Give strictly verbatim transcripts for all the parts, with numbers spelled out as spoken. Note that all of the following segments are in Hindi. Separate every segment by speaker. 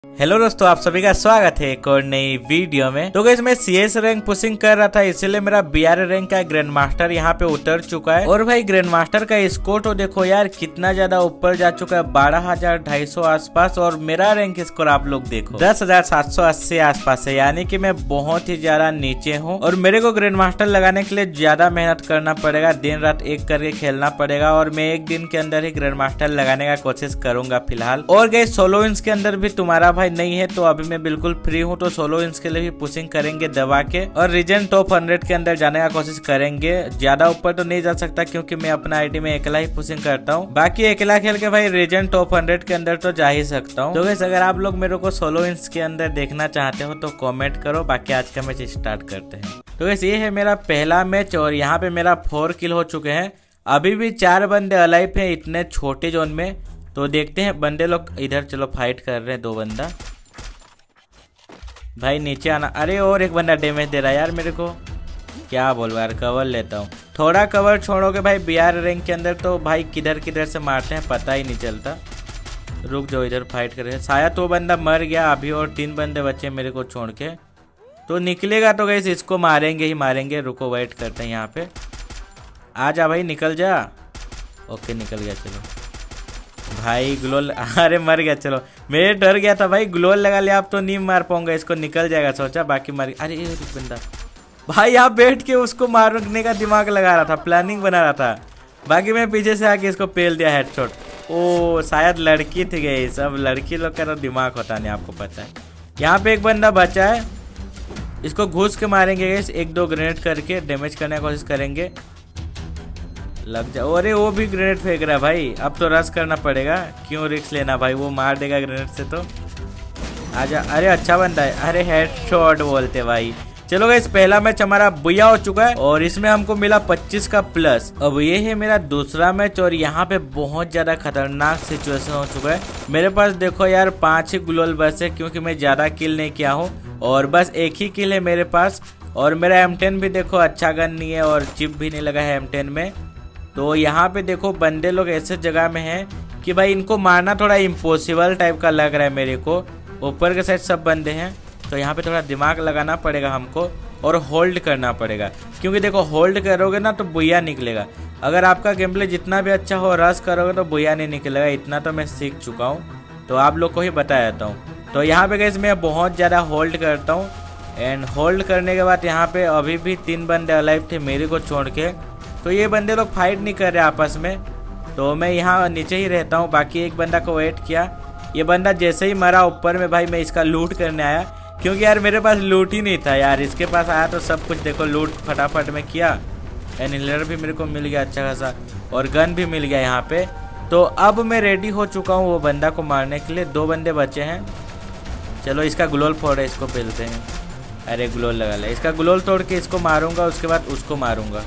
Speaker 1: हेलो दोस्तों, आप सभी का स्वागत है एक और नई वीडियो में। तो गाइस मैं सीएस रैंक पुशिंग कर रहा था, इसीलिए मेरा बीआर रैंक का ग्रैंड मास्टर यहाँ पे उतर चुका है। और भाई ग्रैंड मास्टर का स्कोर तो देखो यार कितना ज्यादा ऊपर जा चुका है, बारह हजार ढाई सौ आसपास। और मेरा रैंक स्कोर आप लोग देखो दस हजार सात सौ अस्सी आसपास है, यानी कि मैं बहुत ही ज्यादा नीचे हूँ। और मेरे को ग्रैंड मास्टर लगाने के लिए ज्यादा मेहनत करना पड़ेगा, दिन रात एक करके खेलना पड़ेगा। और मैं एक दिन के अंदर ही ग्रैंड मास्टर लगाने का कोशिश करूंगा फिलहाल। और गाइस सोलो इंच के अंदर भी तुम्हारा भाई नहीं है, तो अभी मैं बिल्कुल फ्री हूँ, तो सोलो इंच के लिए भी पुशिंग करेंगे दबा के। और रीजन टॉप हंड्रेड के अंदर जाने का कोशिश करेंगे। ज्यादा ऊपर तो नहीं जा सकता क्योंकि मैं अपना आईडी में अकेला ही पुशिंग करता हूँ, बाकी अकेला खेल के भाई रीजन टॉप हंड्रेड के अंदर तो जा ही सकता हूँ। तो गाइस अगर आप लोग मेरे को सोलो इंच के अंदर देखना चाहते हो तो कॉमेंट करो, बाकी आज का मैच स्टार्ट करते हैं। तो गाइस ये है मेरा पहला मैच और यहाँ पे मेरा फोर किल हो चुके हैं। अभी भी चार बंदे अलाइव हैं इतने छोटे जोन में। तो देखते हैं बंदे लोग इधर चलो फाइट कर रहे हैं, दो बंदा भाई नीचे आना। अरे और एक बंदा डैमेज दे रहा है यार मेरे को, क्या बोलूं यार। कवर लेता हूँ, थोड़ा कवर छोड़ोगे भाई। बीआर रैंक के अंदर तो भाई किधर किधर से मारते हैं पता ही नहीं चलता। रुक जाओ, इधर फाइट कर रहे हैं। शायद तो बंदा मर गया अभी, और तीन बंदे बचे मेरे को छोड़ के। तो निकलेगा तो गैस इसको मारेंगे ही मारेंगे। रुको वेट करते हैं यहाँ पे। आ जा भाई निकल जा। ओके निकल गया, चलो भाई ग्लोल। अरे मर गया, चलो मैं डर गया था भाई। ग्लोल लगा लिया, अब तो नहीं मार पाऊंगा इसको, निकल जाएगा सोचा, बाकी मर गया। अरे ये बंदा भाई यहाँ बैठ के उसको मारने का दिमाग लगा रहा था, प्लानिंग बना रहा था, बाकी मैं पीछे से आके इसको पेल दिया हेडशॉट। ओ शायद लड़की थी गई, सब लड़की लोग का तो दिमाग होता नहीं, आपको पता है। यहाँ पे एक बंदा बचा है, इसको घुस के मारेंगे, एक दो ग्रेनेड करके डैमेज करने की कोशिश करेंगे। लग जाओ। अरे वो भी ग्रेनेड फेंक रहा है भाई, अब तो रश करना पड़ेगा, क्यों रिस्क लेना भाई, वो मार देगा ग्रेनेड से तो। आजा। अरे अच्छा बंदा है। अरे हेडशॉट बोलते भाई। चलो गाइस पहला मैच हमारा बुया हो चुका है और इसमें हमको मिला पच्चीस का प्लस। अब ये है मेरा दूसरा मैच और यहाँ पे बहुत ज्यादा खतरनाक सिचुएशन हो चुका है। मेरे पास देखो यार पांच ही ग्लोल बस है, क्योंकि मैं ज्यादा किल नहीं किया हूँ और बस एक ही किल है मेरे पास। और मेरा एम टेन भी देखो अच्छा गन नहीं है और चिप भी नहीं लगा है एम टेन में। तो यहाँ पे देखो बंदे लोग ऐसे जगह में हैं कि भाई इनको मारना थोड़ा इम्पॉसिबल टाइप का लग रहा है मेरे को। ऊपर के साइड सब बंदे हैं, तो यहाँ पे थोड़ा दिमाग लगाना पड़ेगा हमको और होल्ड करना पड़ेगा, क्योंकि देखो होल्ड करोगे ना तो बुया निकलेगा। अगर आपका गेम प्ले जितना भी अच्छा हो, रश करोगे तो बुया नहीं निकलेगा। इतना तो मैं सीख चुका हूँ, तो आप लोग को ही बता देता हूँ। तो यहाँ पे गाइस मैं बहुत ज़्यादा होल्ड करता हूँ, एंड होल्ड करने के बाद यहाँ पे अभी भी तीन बंदे अलाइव थे मेरे को छोड़ के। तो ये बंदे लोग फाइट नहीं कर रहे आपस में, तो मैं यहाँ नीचे ही रहता हूँ। बाकी एक बंदा को वेट किया, ये बंदा जैसे ही मरा ऊपर में भाई मैं इसका लूट करने आया, क्योंकि यार मेरे पास लूट ही नहीं था यार। इसके पास आया तो सब कुछ देखो लूट फटाफट में किया। एनिलर भी मेरे को मिल गया अच्छा खासा, और गन भी मिल गया यहाँ पे। तो अब मैं रेडी हो चुका हूँ वो बंदा को मारने के लिए। दो बंदे बचे हैं, चलो इसका ग्लोल फोड़ है, इसको पेलते हैं। अरे ग्लोल लगा लिया, इसका ग्लोल तोड़ के इसको मारूंगा, उसके बाद उसको मारूंगा।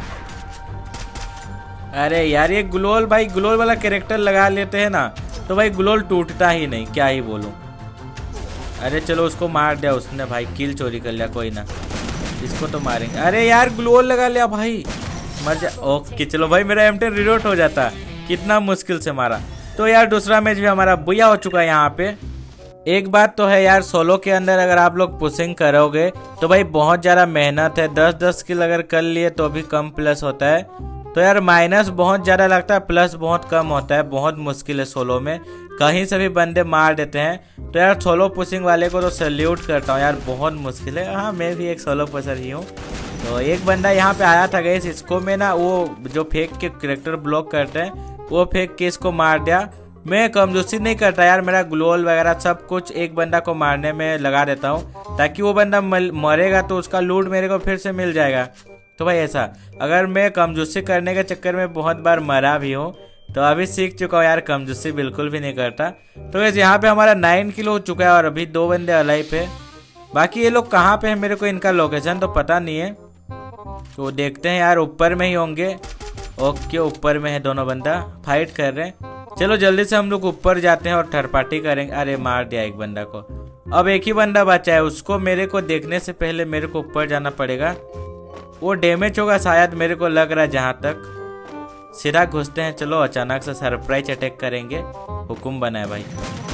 Speaker 1: अरे यार ये ग्लोल भाई, ग्लोल वाला कैरेक्टर लगा लेते हैं ना तो भाई ग्लोल टूटता ही नहीं, क्या ही बोलूं। अरे चलो उसको मार दिया उसने भाई, किल चोरी कर लिया, कोई ना इसको तो मारेंगे। अरे यार ग्लोल लगा लिया भाई, मर जा। ओके चलो भाई मेरा एम टेन रिलोड हो जाता, कितना मुश्किल से मारा। तो यार दूसरा मैच भी हमारा बुया हो चुका है यहाँ पे। एक बात तो है यार, सोलो के अंदर अगर आप लोग पुशिंग करोगे तो भाई बहुत ज्यादा मेहनत है। दस दस किल अगर कर लिए तो भी कम प्लस होता है, तो यार माइनस बहुत ज्यादा लगता है, प्लस बहुत कम होता है। बहुत मुश्किल है सोलो में, कहीं से भी बंदे मार देते हैं। तो यार सोलो पुशिंग वाले को तो सैल्यूट करता हूँ यार, बहुत मुश्किल है। हाँ मैं भी एक सोलो पुशर ही हूँ। तो एक बंदा यहाँ पे आया था गाइस, इसको मैं ना वो जो फेक के कैरेक्टर ब्लॉक करते हैं वो फेक के इसको मार दिया। मैं कमजोरी नहीं करता यार, मेरा ग्लोल वगैरह सब कुछ एक बंदा को मारने में लगा देता हूँ, ताकि वो बंदा मरेगा तो उसका लूट मेरे को फिर से मिल जाएगा। तो भाई ऐसा, अगर मैं कमजोरी करने के चक्कर में बहुत बार मरा भी हूँ, तो अभी सीख चुका हूँ यार कमजोरी बिल्कुल भी नहीं करता। तो वैसे यहाँ पे हमारा नाइन किलो हो चुका है और अभी दो बंदे अलाइव है। बाकी ये लोग कहाँ पे है मेरे को इनका लोकेशन तो पता नहीं है, तो देखते हैं यार। ऊपर में ही होंगे। ओके ऊपर में है दोनों बंदा, फाइट कर रहे हैं। चलो जल्दी से हम लोग ऊपर जाते हैं और थर्ड पार्टी करेंगे। अरे मार दिया एक बंदा को, अब एक ही बंदा बचा है, उसको मेरे को देखने से पहले मेरे को ऊपर जाना पड़ेगा। वो डैमेज होगा शायद, मेरे को लग रहा है जहाँ तक। सीधा घुसते हैं, चलो अचानक से सरप्राइज अटैक करेंगे, हुकुम बना है भाई।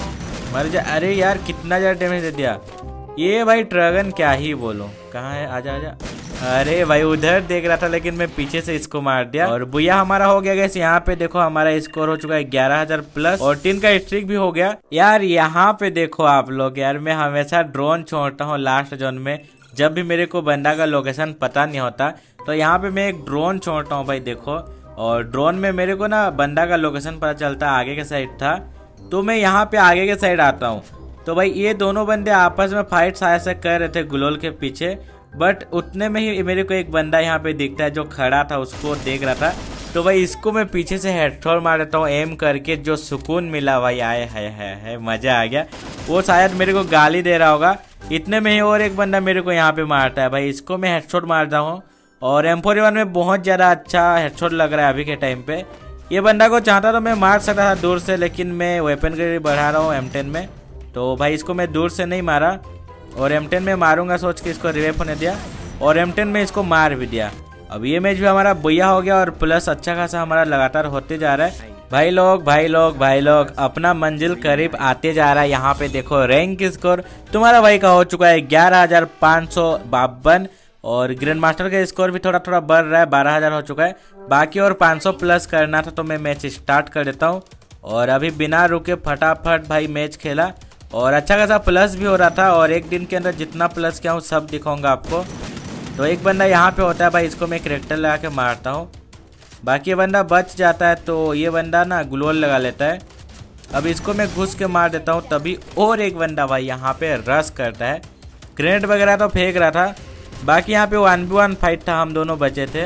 Speaker 1: मर जा। अरे यार कितना ज्यादा डैमेज दे दिया ये भाई ड्रैगन, क्या ही बोलो। कहाँ है, आजा आजा। अरे भाई उधर देख रहा था लेकिन मैं पीछे से इसको मार दिया और बुया हमारा हो गया गैस। यहाँ पे देखो हमारा स्कोर हो चुका है ग्यारह हजार प्लस और तीन का स्ट्रिक भी हो गया। यार यहाँ पे देखो आप लोग, यार मैं हमेशा ड्रोन छोड़ता हूँ लास्ट जोन में, जब भी मेरे को बंदा का लोकेशन पता नहीं होता तो यहाँ पे मैं एक ड्रोन छोड़ता हूँ भाई देखो। और ड्रोन में मेरे को ना बंदा का लोकेशन पता चलता आगे के साइड था, तो मैं यहाँ पे आगे के साइड आता हूँ। तो भाई ये दोनों बंदे आपस में फाइट शायद से कर रहे थे गुलोल के पीछे, बट उतने में ही मेरे को एक बंदा यहाँ पे दिखता है जो खड़ा था, उसको देख रहा था। तो भाई इसको मैं पीछे से हेडशॉट मार देता हूँ एम करके, जो सुकून मिला भाई, आए है, है, है मजा आ गया। वो शायद मेरे को गाली दे रहा होगा। इतने में ही और एक बंदा मेरे को यहाँ पे मारता है भाई, इसको मैं हेडशॉट मारता हूँ और एम फोर्टी वन में बहुत ज़्यादा अच्छा हेडशॉट लग रहा है अभी के टाइम पे। ये बंदा को चाहता तो मैं मार सकता था दूर से, लेकिन मैं वेपन ग्रेड बढ़ा रहा हूँ एम टेन में, तो भाई इसको मैं दूर से नहीं मारा और एम टेन में मारूंगा सोच के इसको रिवाइव होने दिया और एम टेन में इसको मार भी दिया। अब ये मैच भी हमारा बुया हो गया और प्लस अच्छा खासा हमारा लगातार होते जा रहा है। भाई लोग भाई लोग भाई लोग अपना मंजिल करीब आते जा रहा है। यहाँ पे देखो रैंक स्कोर तुम्हारा भाई का हो चुका है ग्यारह हजार पाँच सौ बावन और ग्रैंड मास्टर का स्कोर भी थोड़ा थोड़ा बढ़ रहा है, बारह हजार हो चुका है। बाकी और पाँच सौ प्लस करना था तो मैं मैच स्टार्ट कर देता हूँ और अभी बिना रुके फटाफट भाई मैच खेला और अच्छा खासा प्लस भी हो रहा था और एक दिन के अंदर जितना प्लस किया हूँ सब दिखाऊंगा आपको। तो एक बंदा यहाँ पे होता है भाई, इसको मैं करेक्टर लगा के मारता हूँ, बाकी ये बंदा बच जाता है तो ये बंदा ना ग्लोल लगा लेता है। अब इसको मैं घुस के मार देता हूँ, तभी और एक बंदा भाई यहाँ पे रश करता है। ग्रेनेड वगैरह तो फेंक रहा था, बाकी यहाँ पे वन बी वन फाइट था, हम दोनों बचे थे।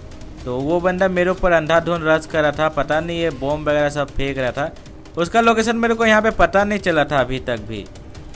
Speaker 1: तो वो बंदा मेरे ऊपर अंधाधुंध रश कर रहा था, पता नहीं ये बॉम्ब वगैरह सब फेंक रहा था। उसका लोकेशन मेरे को यहाँ पे पता नहीं चला था अभी तक भी।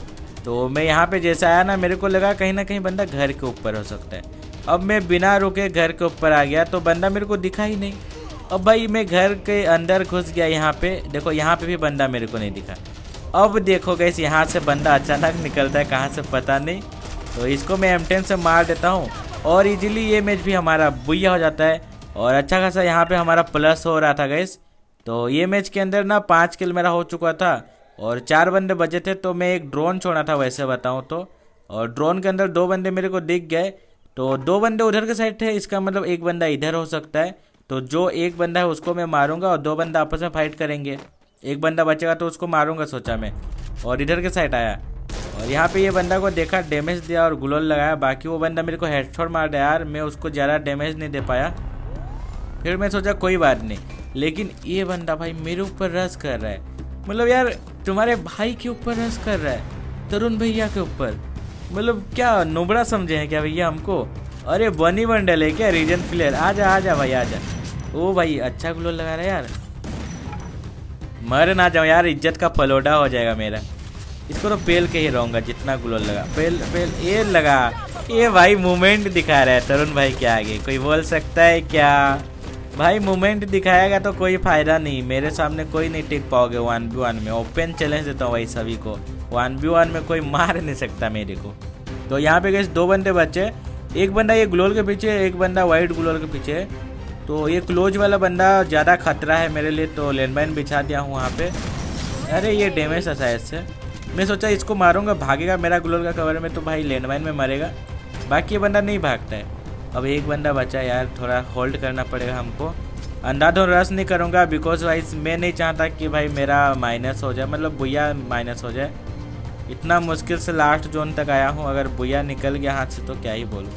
Speaker 1: तो मैं यहाँ पे जैसे आया ना, मेरे को लगा कहीं ना कहीं बंदा घर के ऊपर हो सकता है। अब मैं बिना रुके घर के ऊपर आ गया तो बंदा मेरे को दिखा ही नहीं। अब भाई मैं घर के अंदर घुस गया, यहाँ पे देखो यहाँ पे भी बंदा मेरे को नहीं दिखा। अब देखो गैस यहाँ से बंदा अचानक निकलता है कहाँ से पता नहीं, तो इसको मैं एम टेन से मार देता हूँ और इजीली ये मैच भी हमारा बुया हो जाता है और अच्छा खासा यहाँ पे हमारा प्लस हो रहा था गैस। तो ये मैच के अंदर ना पाँच किल मेरा हो चुका था और चार बंदे बचे थे, तो मैं एक ड्रोन छोड़ा था वैसे बताऊँ तो, और ड्रोन के अंदर दो बंदे मेरे को दिख गए। तो दो बंदे उधर के साइड थे, इसका मतलब एक बंदा इधर हो सकता है। तो जो एक बंदा है उसको मैं मारूंगा और दो बंदा आपस में फाइट करेंगे, एक बंदा बचेगा तो उसको मारूंगा सोचा मैं, और इधर के साइड आया और यहाँ पे ये बंदा को देखा, डैमेज दिया और ग्लोल लगाया। बाकी वो बंदा मेरे को हेडशॉट मार दिया यार, मैं उसको ज़्यादा डैमेज नहीं दे पाया। फिर मैं सोचा कोई बात नहीं, लेकिन ये बंदा भाई मेरे ऊपर रश कर रहा है, मतलब यार तुम्हारे भाई के ऊपर रश कर रहा है, तरुण भैया के ऊपर, मतलब क्या नुबड़ा समझे हैं क्या भैया हमको? अरे बनी बंडल है क्या, रीजन प्लेयर? आजा आजा भाई आजा। ओ भाई अच्छा ग्लोल लगा रहा है यार, मर ना जाओ यार, इज्जत का फलोडा हो जाएगा मेरा। इसको तो पेल के ही रहूंगा जितना ग्लोल लगा, पेल पेल ये लगा। ये भाई मूवमेंट दिखा रहा है तरुण भाई के आगे, कोई बोल सकता है क्या भाई? मूवमेंट दिखाएगा तो कोई फायदा नहीं, मेरे सामने कोई नहीं टिक पाओगे वन बी वन में। ओपन चैलेंज देता हूँ भाई सभी को, वन बी वन में कोई मार नहीं सकता मेरे को। तो यहाँ पे गैस दो बंदे बचे, एक बंदा ये ग्लोल के पीछे, एक बंदा वाइट ग्लोल के पीछे। तो ये क्लोज वाला बंदा ज़्यादा खतरा है मेरे लिए, तो लैंडमाइन बिछा दिया हूँ वहाँ पे। अरे ये डैमेज था शायद से, मैं सोचा इसको मारूंगा, भागेगा मेरा ग्लोल का कवर में तो भाई लैंडमाइन में मरेगा। बाकी ये बंदा नहीं भागता है। अब एक बंदा बचा यार, थोड़ा होल्ड करना पड़ेगा हमको। अंधाधुंध रश नहीं करूँगा बिकॉज भाई मैं नहीं चाहता कि भाई मेरा माइनस हो जाए, मतलब बुया माइनस हो जाए। इतना मुश्किल से लास्ट जोन तक आया हूँ, अगर बुया निकल गया हाथ से तो क्या ही बोलूँ।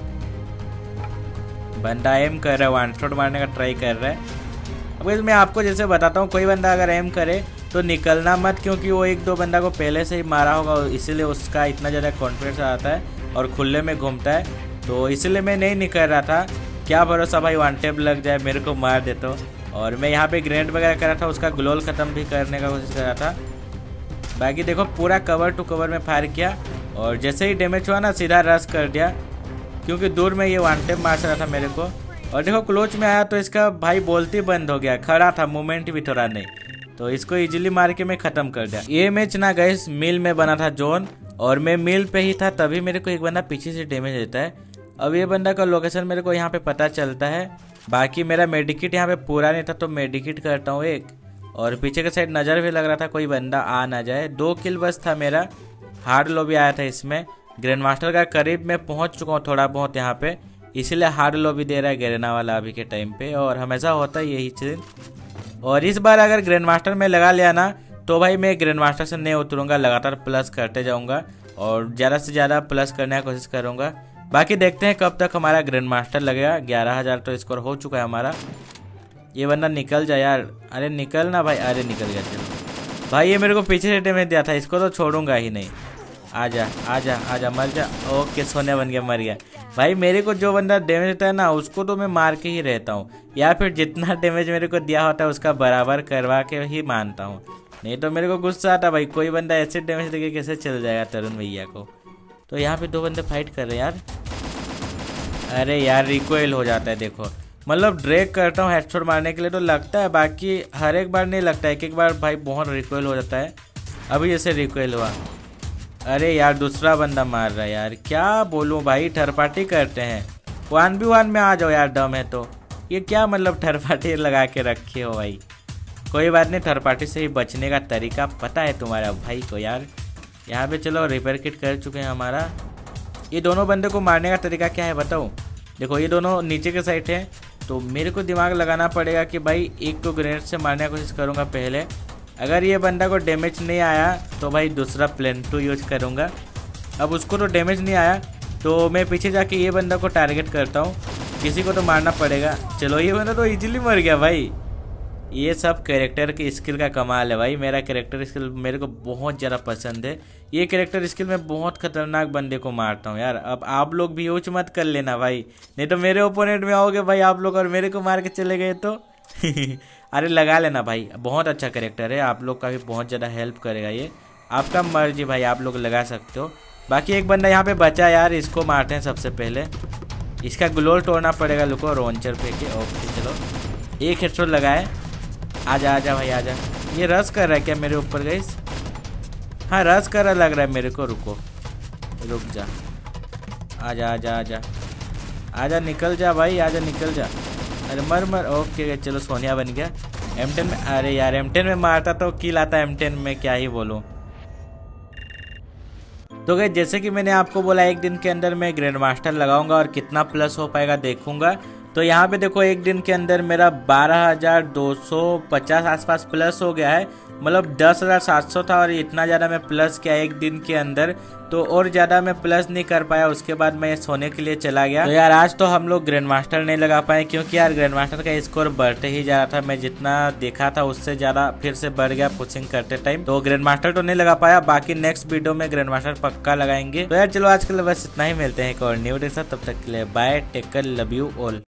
Speaker 1: बंदा एम कर रहा है, वन शॉट मारने का ट्राई कर रहा है। अब मैं आपको जैसे बताता हूँ, कोई बंदा अगर एम करे तो निकलना मत, क्योंकि वो एक दो बंदा को पहले से ही मारा होगा, इसीलिए उसका इतना ज़्यादा कॉन्फिडेंस आता है और खुले में घूमता है। तो इसलिए मैं नहीं निकल रहा था, क्या भरोसा भाई वन टैप लग जाए मेरे को मार दे तो। और मैं यहाँ पे ग्रेनेड वगैरह कर रहा था, उसका ग्लोल ख़त्म भी करने का कोशिश कर रहा था। बाकी देखो पूरा कवर टू कवर में फायर किया और जैसे ही डैमेज हुआ ना सीधा रश कर दिया, क्योंकि दूर में ये वन टैप मार रहा था मेरे को। और देखो क्लोच में आया तो इसका भाई बोलती बंद हो गया, खड़ा था, मूवमेंट भी थोड़ा नहीं, तो इसको इजीली मार के मैं ख़त्म कर दिया। ये मैच ना गैस मिल में बना था जोन, और मैं मिल पे ही था, तभी मेरे को एक बंदा पीछे से डैमेज देता है। अब ये बंदा का लोकेशन मेरे को यहाँ पे पता चलता है। बाकी मेरा मेडिकिट यहाँ पे पूरा नहीं था, तो मेडिकिट करता हूँ एक, और पीछे के साइड नज़र भी लग रहा था कोई बंदा आ ना जाए। दो किल बस था मेरा, हार्ड लॉबी आया था इसमें। ग्रैंड मास्टर का करीब मैं पहुंच चुका हूँ थोड़ा बहुत यहाँ पे, इसीलिए हार्ड लॉबी दे रहा है गेरेना वाला अभी के टाइम पे, और हमेशा होता है यही चीज़। और इस बार अगर ग्रैंड मास्टर में लगा लिया ना तो भाई मैं ग्रैंड मास्टर से नहीं उतरूँगा, लगातार प्लस करते जाऊँगा और ज़्यादा से ज़्यादा प्लस करने की कोशिश करूँगा। बाकी देखते हैं कब तक हमारा ग्रैंड मास्टर लगेगा। ग्यारह हज़ार तो स्कोर हो चुका है हमारा। ये बंदा निकल जाए यार, अरे निकल ना भाई, अरे निकल गया। चलो भाई ये मेरे को पीछे से डैमेज दिया था, इसको तो छोड़ूंगा ही नहीं। आजा आजा आजा मर जा। ओके सोने बन गया, मर गया भाई। मेरे को जो बंदा डैमेज देता है ना उसको तो मैं मार के ही रहता हूँ, या फिर जितना डैमेज मेरे को दिया होता है उसका बराबर करवा के ही मानता हूँ, नहीं तो मेरे को गुस्सा आता भाई। कोई बंदा ऐसे डैमेज देके कैसे चल जाएगा तरुण भैया को। तो यहाँ पे दो बंदे फाइट कर रहे हैं यार। अरे यार रिकॉइल हो जाता है देखो, मतलब ड्रैग करता हूँ हेडशॉट मारने के लिए तो लगता है, बाकी हर एक बार नहीं लगता है, एक एक बार भाई बहुत रिकॉइल हो जाता है। अभी जैसे रिकॉइल हुआ, अरे यार दूसरा बंदा मार रहा है यार, क्या बोलूँ भाई। थर्ड पार्टी करते हैं, वन बी वन में आ जाओ यार, दम है तो। ये क्या मतलब थर्ड पार्टी लगा के रखे हो भाई। कोई बात नहीं, थर्ड पार्टी से ही बचने का तरीका पता है तुम्हारा भाई को यार। यहाँ पे चलो रिपेयर किट कर चुके हैं हमारा। ये दोनों बंदे को मारने का तरीका क्या है बताओ। देखो ये दोनों नीचे के साइड है, तो मेरे को दिमाग लगाना पड़ेगा कि भाई एक तो ग्रेनेड से मारने की कोशिश करूँगा पहले। अगर ये बंदा को डैमेज नहीं आया तो भाई दूसरा प्लेन टू यूज करूँगा। अब उसको तो डैमेज नहीं आया तो मैं पीछे जाके ये बंदा को टारगेट करता हूँ, किसी को तो मारना पड़ेगा। चलो ये बंदा तो इजीली मर गया भाई। ये सब कैरेक्टर की स्किल का कमाल है भाई। मेरा कैरेक्टर स्किल मेरे को बहुत ज़्यादा पसंद है। ये कैरेक्टर स्किल में बहुत खतरनाक बंदे को मारता हूँ यार। अब आप लोग भी यूज मत कर लेना भाई, नहीं तो मेरे ओपोनेंट में आओगे भाई आप लोग और मेरे को मार के चले गए तो अरे लगा लेना भाई, बहुत अच्छा कैरेक्टर है, आप लोग का भी बहुत ज़्यादा हेल्प करेगा ये। आपका मर्जी भाई, आप लोग लगा सकते हो। बाकी एक बंदा यहाँ पे बचा यार, इसको मारते हैं सबसे पहले। इसका ग्लोल तोड़ना पड़ेगा, लुको रोंचर फेंके। ओके चलो एक हेडशॉट लगाए। आजा आजा भाई आजा। ये रस कर रहा है क्या मेरे ऊपर गाइस? हाँ रस कर रहा लग रहा है मेरे को। रुको रुक जा, आजा आजा आजा आजा, निकल जा भाई, आजा निकल जा। अरे मर मर। ओके चलो सोनिया बन गया एम टेन में। अरे यार एम टेन में मारता तो किल आता, एम टेन में क्या ही बोलूँ। तो गाइस जैसे कि मैंने आपको बोला एक दिन के अंदर मैं ग्रैंड मास्टर लगाऊंगा और कितना प्लस हो पाएगा देखूंगा। तो यहाँ पे देखो एक दिन के अंदर मेरा बारह हज़ार दो सौ पचास आसपास प्लस हो गया है, मतलब दस हज़ार सात सौ था और इतना ज़्यादा मैं प्लस किया एक दिन के अंदर। तो और ज़्यादा मैं प्लस नहीं कर पाया, उसके बाद मैं सोने के लिए चला गया। तो यार आज तो हम लोग ग्रैंड मास्टर नहीं लगा पाए, क्योंकि यार ग्रैंड मास्टर का स्कोर बढ़ते ही जा रहा था। मैं जितना देखा था उससे ज़्यादा फिर से बढ़ गया पुशिंग करते टाइम, तो ग्रैंड मास्टर तो नहीं लगा पाया। बाकी नेक्स्ट वीडियो में ग्रैंड मास्टर पक्का लगाएंगे। तो यार चलो आज के लिए बस इतना ही, मिलते हैं एक और न्यू डे साथ, तब तक के लिए bye, take care, love you all.